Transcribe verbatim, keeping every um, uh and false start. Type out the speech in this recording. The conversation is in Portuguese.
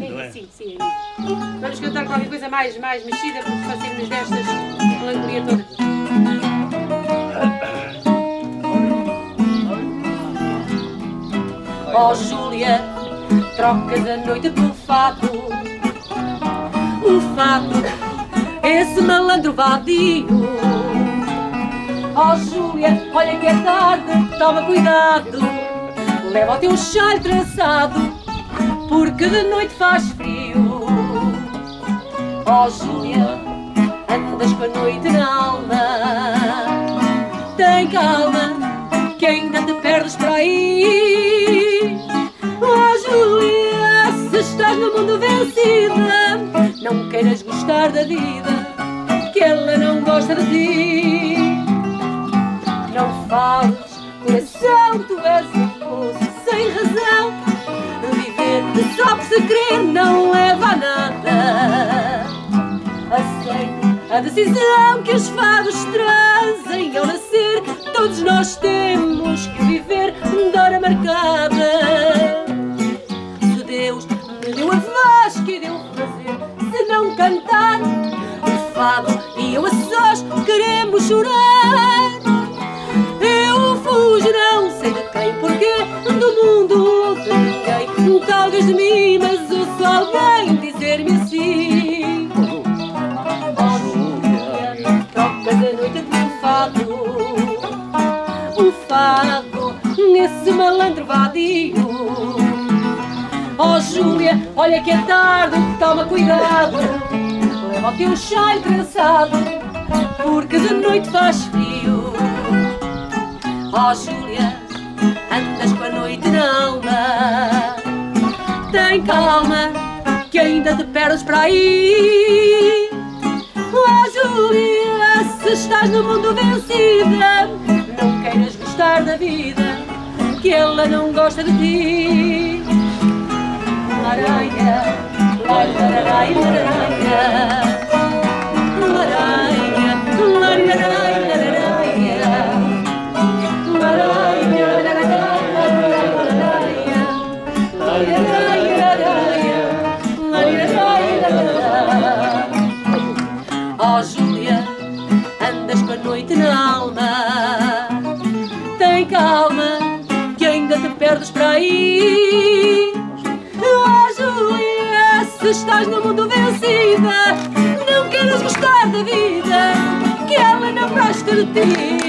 não é? Sim, sim. Vamos cantar qualquer coisa mais, mais mexida para fazermos destas melancolia toda. Oh Júlia, trocas a noite pelo fado. O fado, esse malandro vadio. Oh Júlia, olha que é tarde, toma cuidado. Leva o teu chale traçado, porque de noite faz frio. Oh Júlia, andas com a noite na alma. Tem calma, que ainda te perdes por aí. Oh Júlia, se estás no mundo vencida, não queiras gostar da vida, que ela não gosta de ti. Não fales, coração, tu és um poço sem razão. Viver só por se querer não leva a nada. Aceita a decisão que os fados trazem ao nascer. Todos nós temos que viver de hora marcada. Se Deus me deu a voz que deu fazer, se não cantar o fado e eu a sós queremos chorar. Eu fujo, não sei de quem, porquê, do mundo ou de ninguém. Talvez de mim, mas ouço alguém dizer-me assim. Oh Júlia, trocas a noite pelo fado. O fado, nesse malandro vadio. Oh Júlia, olha que é tarde, toma cuidado. Leva o teu chale traçado, porque de noite faz frio. Oh Júlia, andas com a noite na alma. Tem calma, que ainda te perdes por aí. Oh Júlia, se estás no mundo vencida, não queiras gostar da vida, que ela não gosta de ti. Laranha, laranha, laranha, laranha, laranha. Oh Júlia, andas com a noite na alma. Tem calma, que ainda te perdes por aí. Oh Júlia, se estás no mundo vencida, não queiras gostar da vida, que ela não gosta de ti.